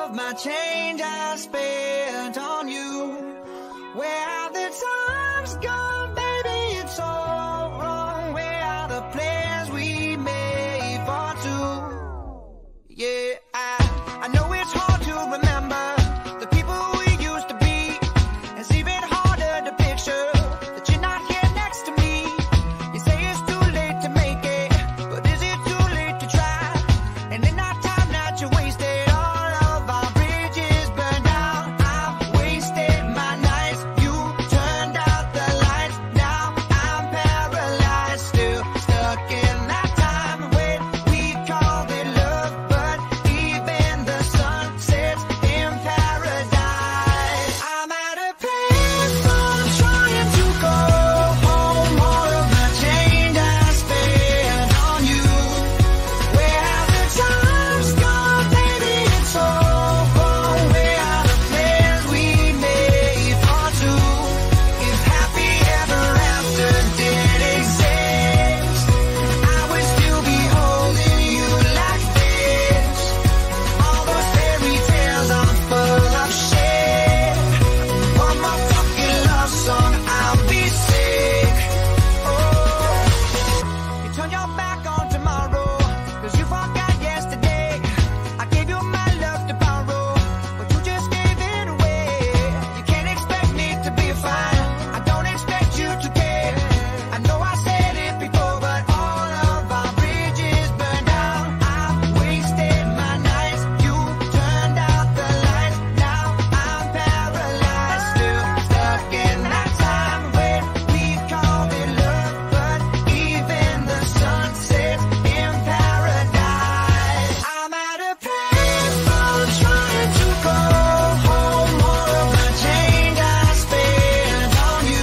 of my change I spent on you. Where are the times gone, baby? It's all wrong. Where are the plans we made for two? Yeah, I know it's hard to remember the people we used to be. It's even harder to picture that you're not here next to me. You say it's too late to make it, but is it too late to try? And in that time that you wasted, all of our bridges burned down. I've wasted my nights, you turned out the lights. Now I'm paralyzed, still stuck in that time when we called it love, but even the sun sets in paradise. I'm at a payphone trying to go home. All of my change I spent on you. Where have the times gone, baby? It's all wrong. Where are the plans we made for two? If happy ever after did exist, I would still be holding you like this. All those fairy tales are full of shit. One more fucking love song, I'll be sick. Oh, you turn your back on tomorrow, 'cause you forgot yesterday. I gave you my love to borrow, but you just gave it away. You can't expect me to be fine, I don't expect you to care. I know I said it before, but all of our bridges burned down. I've wasted my nights, you turned out the lights. Now I'm paralyzed, still stuck in that time when we called it love, but even the sun sets in paradise. I'm at a payphone trying to go home. All of my change I spent on you.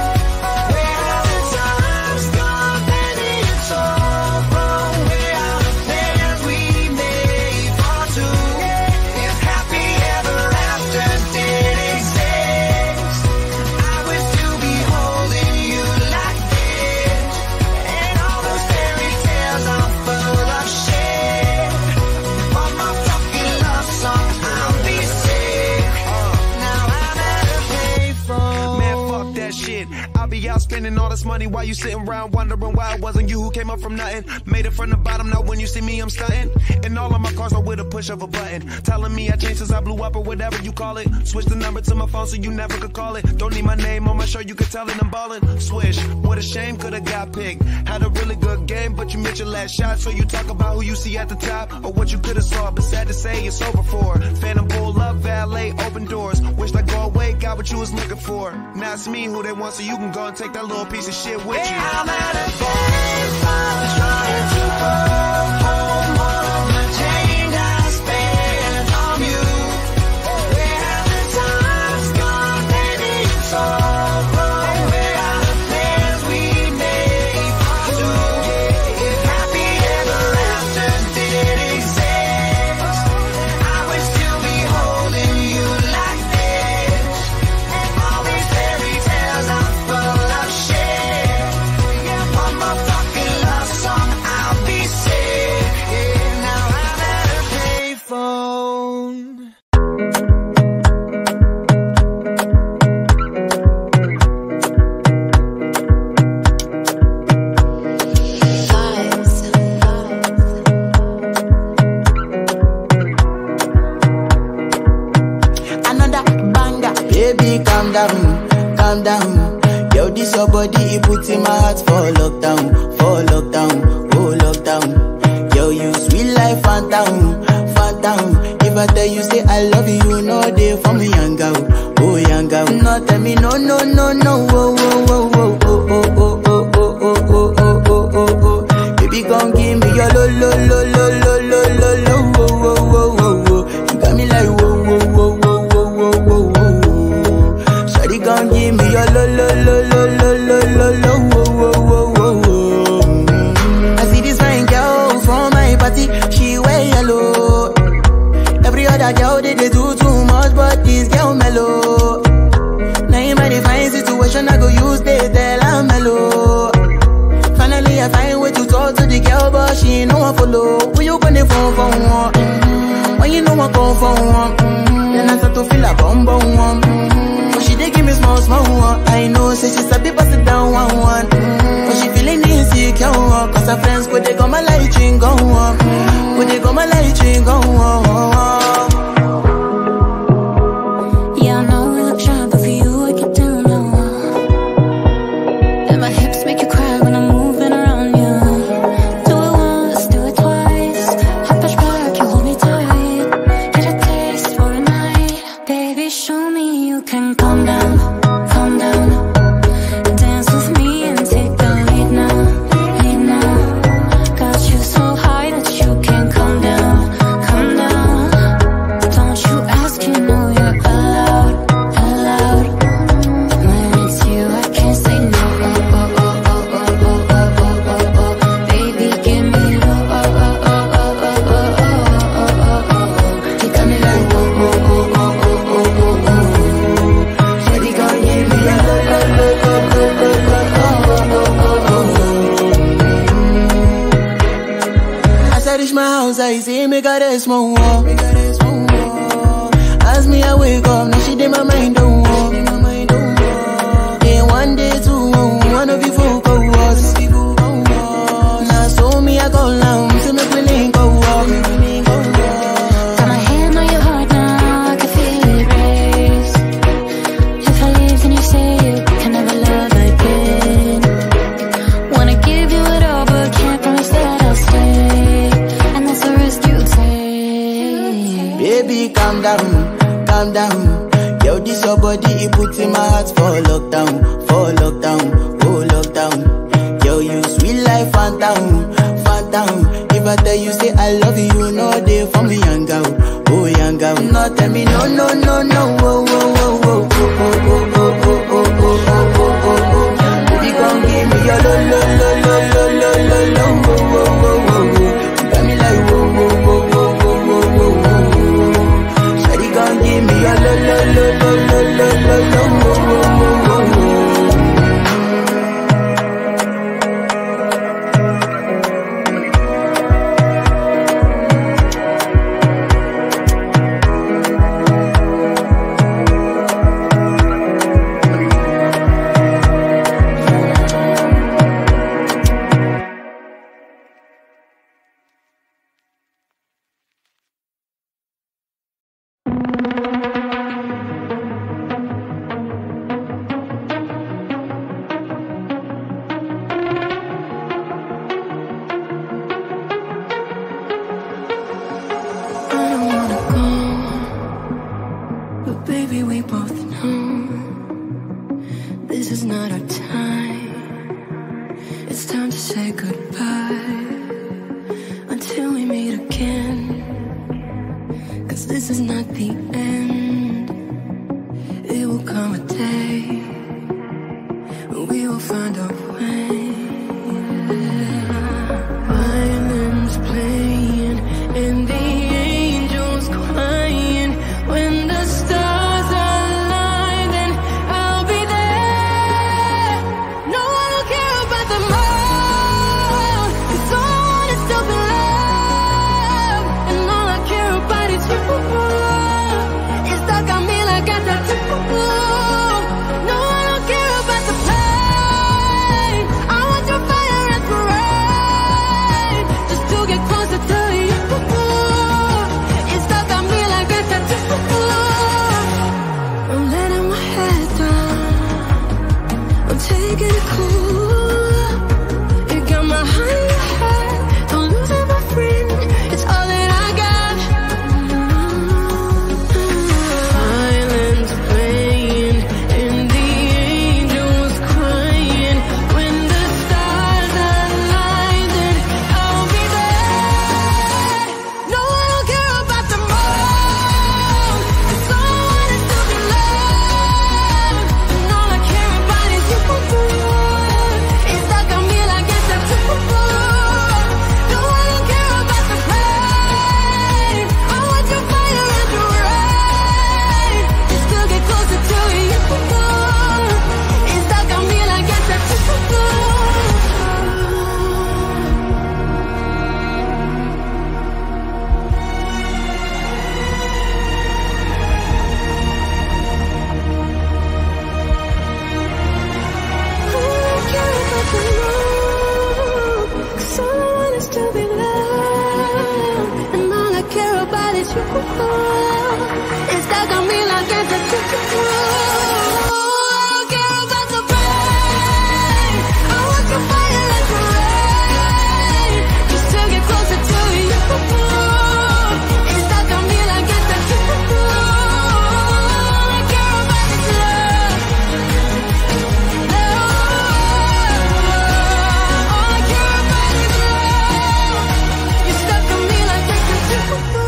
Where are the times gone, baby? It's all wrong. Where are the plans we made for two? If happy ever after did exist, I would still be holding you like this. And all those fairy tales are full of shit. One more fucking love song, I'll be sick. Now I'm at a payphone. Man, fuck that shit. I'll be out spending all this money while you sitting around wondering why it wasn't you who came up from nothing. Made it from the bottom, now when you see me, I'm stunting. And all of my cars are with a push of a button. Telling me I changed since I blew up or whatever you call it. Switch the number to my phone so you never could call it. Don't need my name on my shirt, you could tell it I'm ballin'. Swish, what a shame, could've got picked. Had a really good game, but you missed your last shot. So you talk about who you see at the top or what you could've saw. But sad to say, it's over for. Phantom pull up, valet, open doors. Wished I go away, got what you was looking for. Now it's me who they want, so you can go and take that little piece of shit with you. I'm at a payphone trying to go home. All of my change I spent on you. Where have the times gone, baby? It's all wrong. Where are the plans we made for two? If happy ever after did exist, I would still be holding you like this. And all these fairy tales are full of shit. One more fucking love song, I'll be sick. Now I'm at a payphone. Another banger. Baby, calm down, calm down. Yo, this your body, it puts in my heart for lockdown, oh lockdown. Yo, you sweet life, phantom, phantom. If I tell you say I love you, you know they for me, young girl, oh young girl. No, tell me no, no, no, no, oh, oh, oh, oh, oh, oh, oh, oh, oh, oh, oh, oh, oh, oh, oh. Baby, come give me your lo, lo, lo, lo, lo, lo, lo, lo, oh, oh, oh, oh, oh. You got me like whoa, whoa, whoa, whoa, whoa, whoa, whoa, whoa. Shawty, come give me your lo, lo, lo, lo, lo, lo, lo, lo, oh, oh, oh, oh, oh. I see this fine girl from my party, she wear yellow. Every other girl they do too much, but this girl mellow. Now in my divine situation, I go use they tell I'm mellow. Finally I find way to talk talk to the girl, but she ain't no one follow. Who you gonna phone for one? When you know I come for one, then I start to feel a bum bum one. But she dey give me small small one. I know, say she's a bit pass it down one. But she feeling insecure, cause her friends could they come my light ring go on. Could they come my light ring go on. Yeah, I know we look shy, but for you I get down low. And my hips make you cry when I'm moving around you. Do it once, do it twice. I push back, you hold me tight. Get a taste for a night. Baby, show me you can calm down, calm down. Dance with me and take the lead now, lead now. Got you so high that you can't come down, come down. Don't you ask, you know you're allowed, allowed. When it's you, I can't say no. Oh, oh, oh, oh, oh, oh, oh, oh, oh, oh. Baby, give me low. Oh, oh, oh, oh, oh, oh, oh, oh, oh, oh. You got me like whoa, whoa, whoa, whoa, whoa, whoa, whoa. Shawty gon' give me a low, low, low, low, low, low, low, oh, oh, oh, oh. As I reach my house, I see me got a small wall. As me I wake up, now she did my mind don't walk. Day one, day two, one of you folk go was. Now so me I go down, see me feeling go walk. Got my hand on your heart now, I can feel it race. If I leave, then you say you can never love again. Wanna give you it all, but can't promise that I'll stay. And that's the risk you take. Baby, calm down, calm down. Yo, this your body, it puts in my heart for lockdown, oh lockdown. Yo, you sweet life, phantom, phantom. If I tell you say I love you, you know they for me young girl, oh young girl. No, tell me no, no, no, no, oh, oh, oh, oh, oh, oh, oh, oh, oh, oh, oh, oh, oh, oh. Baby, come give me your lo, lo, lo, lo, lo, lo, lo, lo, oh, oh, oh, oh, oh. You got me like whoa, whoa, whoa, whoa, whoa, whoa, whoa, whoa. Shawty gon' give me your lo, lo, lo, lo, lo, lo, lo, lo, oh, oh, oh, oh, oh. stuck on me like it's a I don't care about the rain. I want your fire like the rain. Just to get closer to you. It's stuck on me like it's a I care about this love. All I care about is love. You're stuck on me like it's a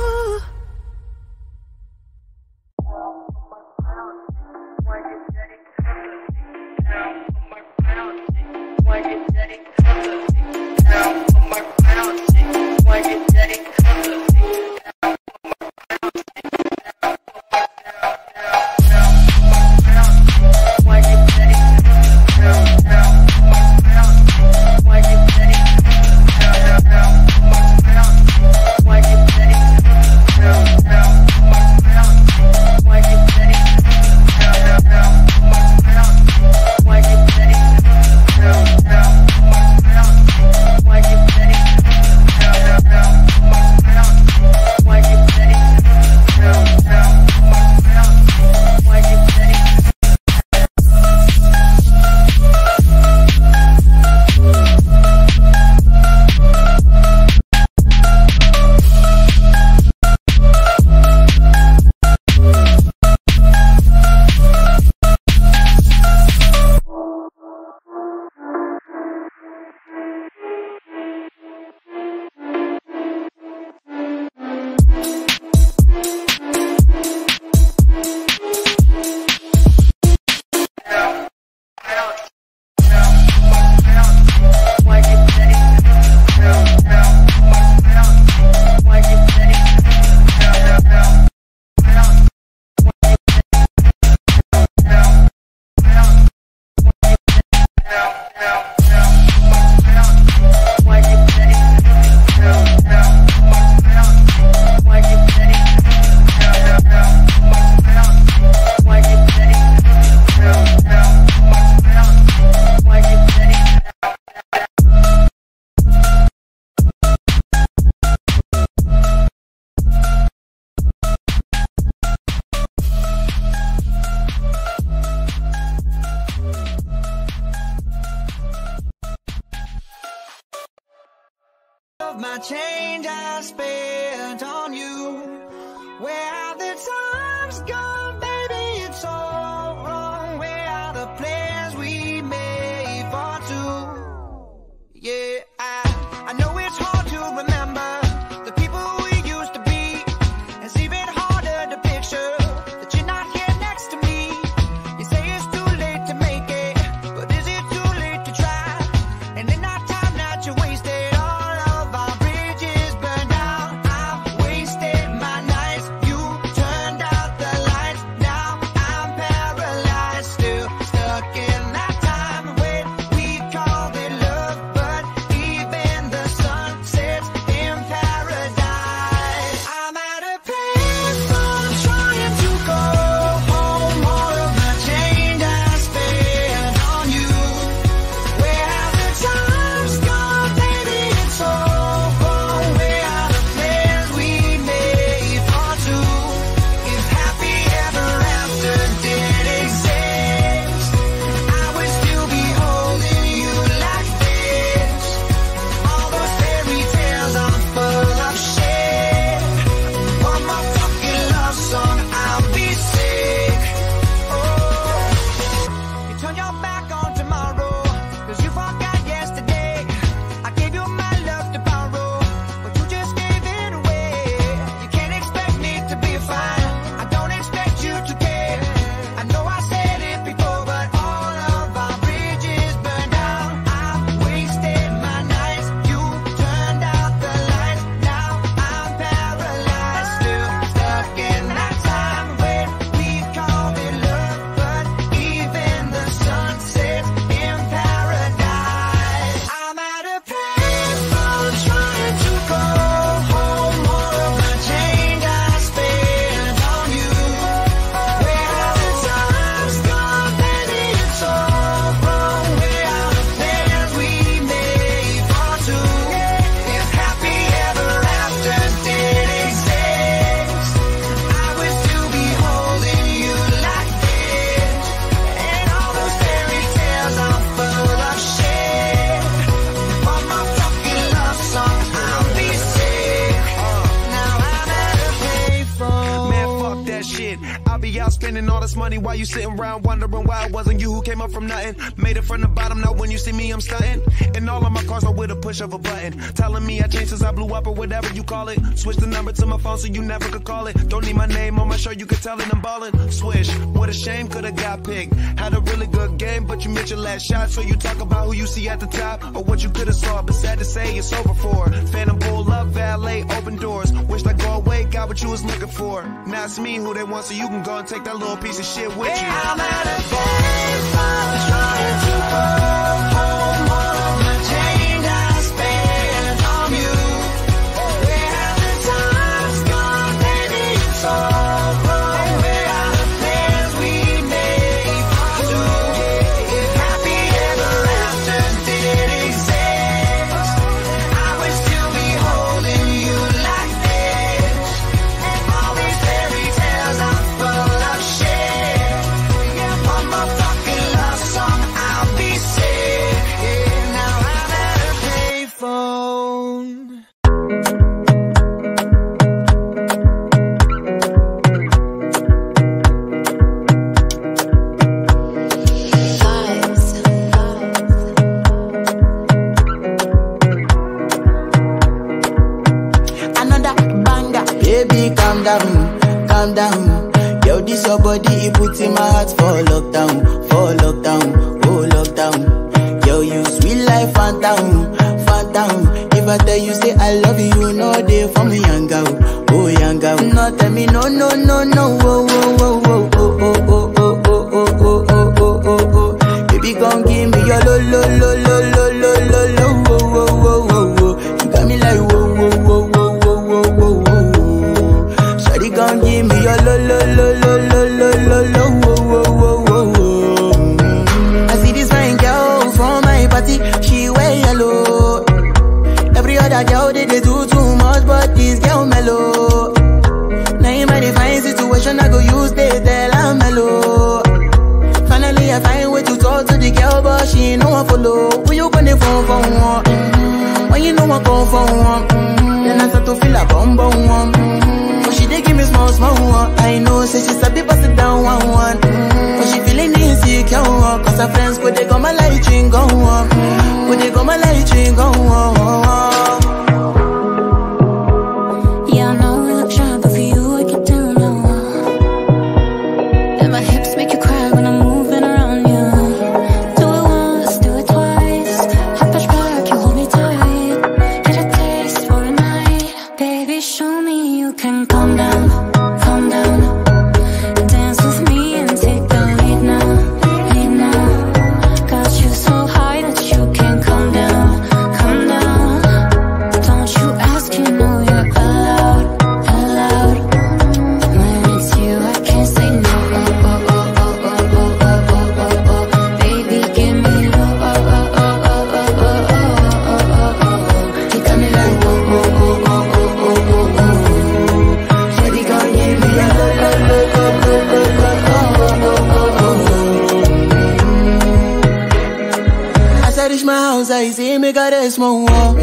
my change I spent on you. Where are the times gone, baby? It's all wrong. Where are the plans we made for two? Yeah, I know it's hard to remember the people we used to be. It's even harder to picture that you're not here next to me. You say it's too late to make it, but is it too late to try? And in that time that you wasted, all of our bridges burned down. I've wasted my it. I'll be out spending all this money while you sitting around wondering why it wasn't you who came up from nothing. Made it from the bottom, now when you see me I'm stunting. And all of my cars are with a push of a button. Telling me I changed since I blew up or whatever you call it. Switch the number to my phone so you never could call it. Don't need my name on my shirt, you could tell it I'm ballin'. Swish, what a shame, could've got picked. Had a really good game, but you missed your last shot. So you talk about who you see at the top or what you could've saw. But sad to say it's over for. Phantom pull up, valet, open doors. Wished I go away, got what you was looking for. Now it's me who they want, so you can go and take that little piece of shit with you. I'm at a payphone trying to hold all of the change I spent on you. Where have the times gone, baby? It's all wrong. Where are the plans we made for two? If happy ever after did exist, I would still be holding you like this. All these fairy tales are full of shit. One more fucking love song, I'll be sick. Now I'm at a payphone. Another banger. Baby, calm down, calm down. Yo, this your body, it puts in my heart for lockdown, oh lockdown. Yo, you sweet life, phantom, phantom. If I tell you say I love you, no day for me, young girl, oh young girl. No, tell me no, no, no, no, oh, oh, oh, oh, oh, oh, oh, oh, oh, oh, oh, oh, oh, oh. Baby, gon' give me your lo, lo, lo, lo, lo, lo, lo, lo, oh, oh, oh, oh, oh. You got me like whoa, whoa, whoa, whoa, whoa, whoa, whoa, whoa. Shawty gon' give me your lo, lo, lo, lo, lo, lo, lo, lo, oh, oh, oh, oh. I see this fine girl from my party, she wear yellow. Every other girl they do too much, but this girl mellow. Now in my divine situation, I go use they tell I'm mellow. Finally I find way to talk to the girl, but she ain't no one follow. Who you gonna phone for one? When you know I come for one, then I start to feel a bum bum one. But she dey give me small small one. I know say she's a bit pass it down one one. But she feeling insecure, cause her friends go they go my light ring go on. Go they go my light ring go on. Yeah, I know we look shy, but for you I get down low. And my hips make you cry when I'm moving around you. Do it once, do it twice. I push back, you hold me tight. Get a taste for a night. Baby, show me you can calm down, calm down. Dance with me and take the lead now, lead now. Got you so high that you can't come down, come down. Don't you ask, you know you're allowed, allowed. When it's you, I can't say no. Oh, oh, oh, oh, oh, oh, oh, oh, oh, oh. Baby, give me low. Oh, oh, oh, oh, oh, oh, oh, oh, oh, oh. You got me like whoa, whoa, whoa, whoa, whoa, whoa, whoa, whoa. Shawty gon' give me a low, low, low, low, low, low, low, oh, oh, oh, oh. As I reach my house, I see me got a small wall.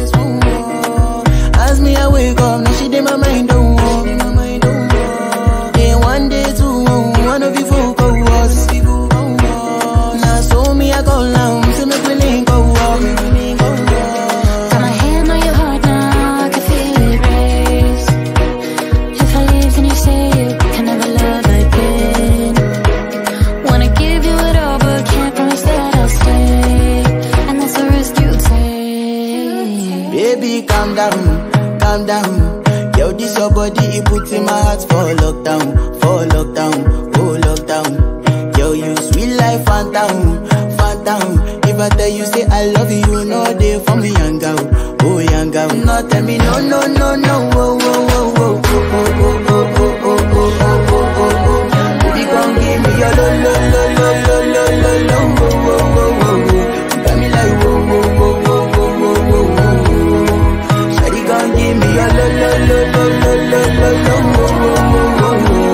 As me I wake up, now she did my mind don't walk. Then one day two, one of you folk go was. Now so me I go down, see me willing go walk. Got my hand on your heart now, I can feel it race. If I leave, then you say you can never love again. Wanna give you it all, but can't promise that I'll stay. And that's the risk you take. Baby, calm down, calm down. Yo, this your body, it puts in my heart for lockdown, oh lockdown. Yo, you sweet life, phantom, phantom. If I tell you say I love you, no day for me, young girl, oh young girl. No, tell me no, no, no, no, oh, oh, oh, oh, oh, oh, oh, oh, oh, oh, oh, oh, oh, oh. Baby, come give me your lo, lo, lo, lo, lo, lo, lo, lo, oh, oh, oh, oh, oh. You got me like whoa, whoa, whoa, whoa, whoa, whoa, whoa, whoa. Shawty, come give me your lo, lo, lo, lo, lo, lo, lo, lo, oh, oh, oh, oh, oh.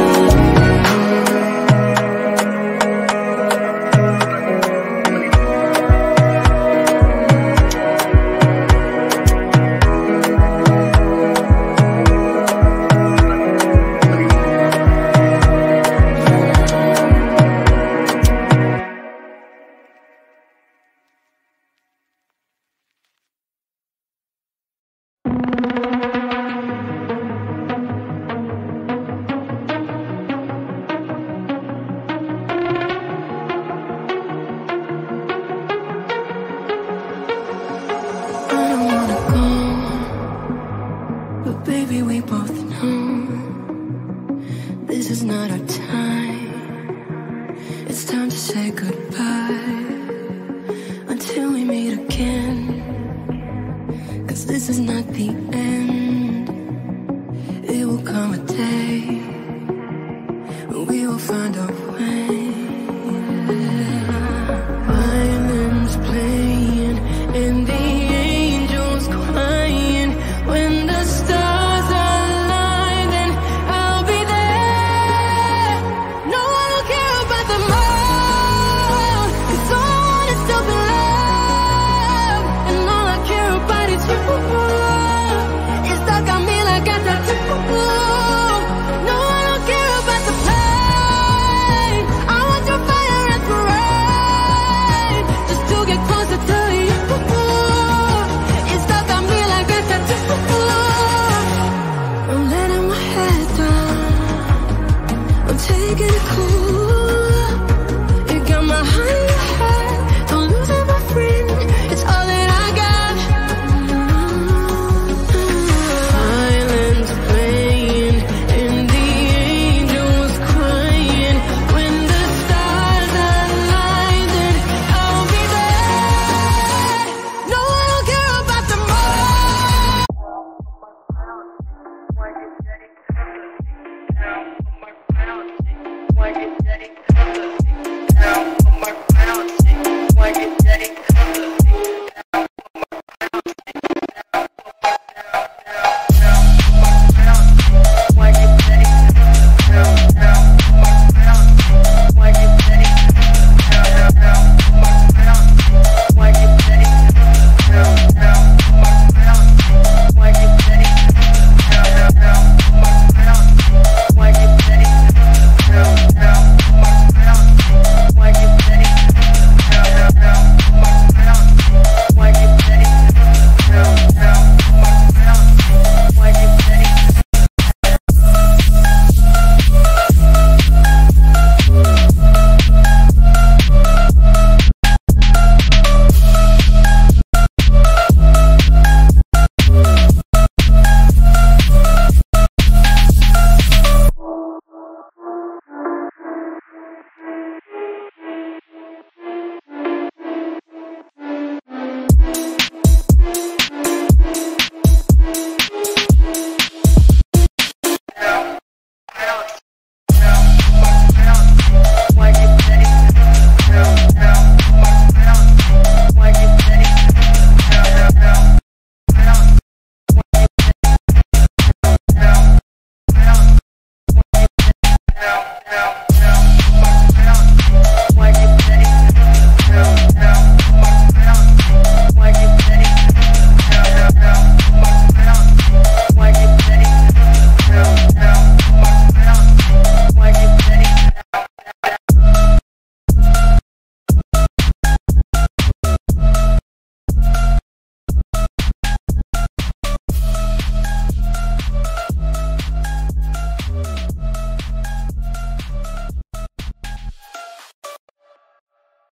this is not our time. It's time to say goodbye until we meet again. 'Cause this is not the end. It will come a day when we will find our way. Violins playing and the angels crying. When the stars align, then I'll be there. No one will care about the moon, 'cause all I want is to be loved. And all I care about is you. It's stuck on me like a tattoo. No, I don't care about the pain. I want your fire and parade, just to get closer to you. It's stuck on me like a tattoo. I'm letting my head down, I'm taking it cool. You got my heart in your head, don't lose it, my friend. It's all that I got. Violins playing and the angels crying. When the stars align, then I'll be there. No, I don't care about the moon. Now.